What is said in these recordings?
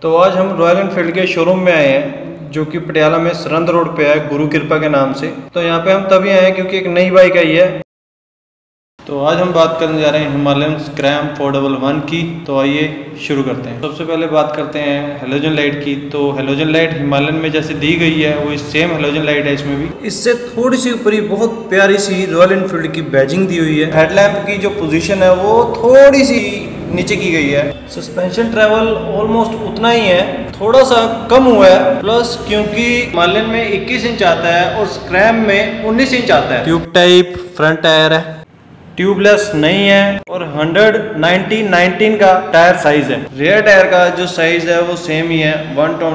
तो आज हम रॉयल एनफील्ड के शोरूम में आए हैं जो कि पटियाला में सरहद रोड पे है, गुरु कृपा के नाम से। तो यहाँ पे हम तभी आए हैं क्योंकि एक नई बाइक आई है। तो आज हम बात करने जा रहे हैं हिमालयन स्क्रैम 411 की। तो आइए शुरू करते हैं। सबसे पहले बात करते हैं हेलोजन लाइट की। तो हेलोजन लाइट हिमालयन में जैसे दी गई है वो सेम हेलोजन लाइट है इसमें भी। इससे थोड़ी सी ऊपर ही बहुत प्यारी सी रॉयल एनफील्ड की बैजिंग दी हुई है। हेडलैम्प की जो पोजीशन है वो थोड़ी सी नीचे की गई है। सस्पेंशन ट्रेवल ऑलमोस्ट उतना ही है, थोड़ा सा कम हुआ है प्लस, क्योंकि हिमालयन में 21 इंच आता है और स्क्रैम में 19 इंच आता है। ट्यूब टाइप फ्रंट टायर है, ट्यूबलेस नहीं है और 190/19 का टायर साइज है। रियर टायर का जो साइज है वो सेम ही है,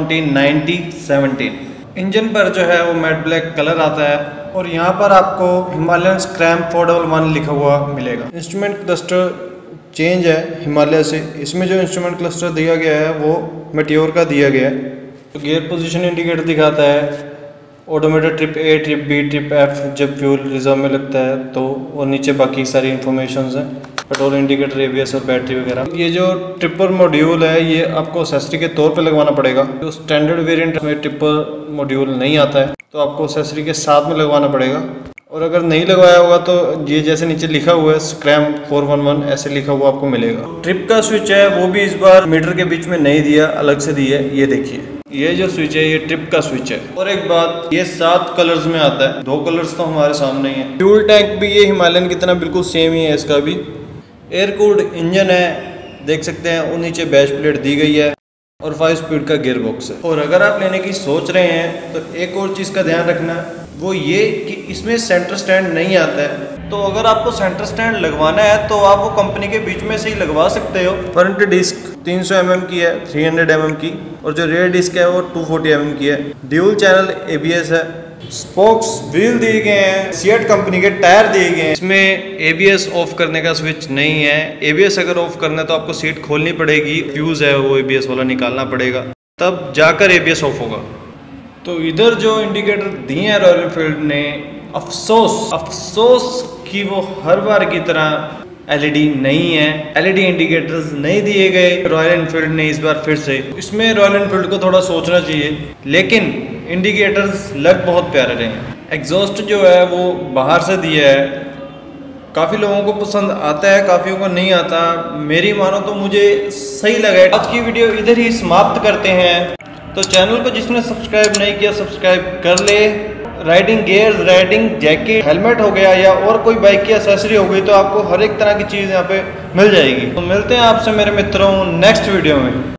120/90/17। इंजन पर जो है वो मैट ब्लैक कलर आता है और यहाँ पर आपको हिमालयन स्क्रैम 411 लिखा हुआ मिलेगा। इंस्ट्रूमेंट क्लस्टर चेंज है हिमालय से। इसमें जो इंस्ट्रूमेंट क्लस्टर दिया गया है वो मेटियोर का दिया गया है। तो गियर पोजीशन इंडिकेटर दिखाता है, automated trip A, trip B, trip F जब फ्यूल रिजर्व में लगता है तो, और नीचे बाकी सारी इन्फॉर्मेशन है, पेट्रोल इंडिकेटर, एबीएस और बैटरी वगैरह। ये जो ट्रिपर मॉड्यूल है ये आपको एक्सेसरी के तौर पे लगवाना पड़ेगा। जो स्टैंडर्ड वेरिएंट में ट्रिपर मॉड्यूल नहीं आता है तो आपको एक्सेसरी के साथ में लगवाना पड़ेगा। और अगर नहीं लगवाया होगा तो ये जैसे नीचे लिखा हुआ है स्क्रैम 411 ऐसे लिखा हुआ आपको मिलेगा। ट्रिप का स्विच है वो भी इस बार मीटर के बीच में नहीं दिया, अलग से दी है। ये देखिए, ये जो स्विच है ये ट्रिप का स्विच है। और एक बात, ये 7 कलर्स में आता है, 2 कलर्स तो हमारे सामने ही है। फ्यूल टैंक भी ये हिमालयन की तरह बिल्कुल सेम ही है, इसका भी एयर कूल्ड इंजन है, देख सकते हैं। और नीचे बैच प्लेट दी गई है और 5 स्पीड का गियर बॉक्स है। और अगर आप लेने की सोच रहे हैं तो एक और चीज़ का ध्यान रखना, वो ये कि इसमें सेंटर स्टैंड नहीं आता है। तो अगर आपको सेंटर स्टैंड लगवाना है तो आप वो कंपनी के बीच में से ही लगवा सकते हो। फ्रंट डिस्क 300 mm की है, 300 mm की, और जो रेयर डिस्क है वो 240 mm की है। ड्यूल चैनल एबीएस है। स्पोक्स व्हील दिए गए हैं, सिएट कंपनी के टायर दिए गए हैं। इसमें एबीएस ऑफ करने का स्विच नहीं है। एबीएस अगर ऑफ करना है तो आपको सीट खोलनी पड़ेगी, फ्यूज है वो एबीएस वाला निकालना पड़ेगा, तब जाकर एबीएस ऑफ होगा। तो इधर जो इंडिकेटर दिए हैं रॉयल एनफील्ड ने, अफसोस कि वो हर बार की तरह एलईडी नहीं है, एलईडी इंडिकेटर्स नहीं दिए गए रॉयल एनफील्ड ने इस बार फिर से। इसमें रॉयल एनफील्ड को थोड़ा सोचना चाहिए, लेकिन इंडिकेटर्स लग बहुत प्यारे रहे हैं। एग्जॉस्ट जो है वो बाहर से दिया है, काफ़ी लोगों को पसंद आता है, काफ़ियों को नहीं आता। मेरी मानो तो मुझे सही लगा। आज की वीडियो इधर ही समाप्त करते हैं। तो चैनल को जिसने सब्सक्राइब नहीं किया सब्सक्राइब कर ले। Riding gears, riding jacket, helmet हो गया या और कोई बाइक की एक्सेसरी हो गई तो आपको हर एक तरह की चीज़ यहाँ पे मिल जाएगी। तो मिलते हैं आपसे मेरे मित्रों नेक्स्ट वीडियो में।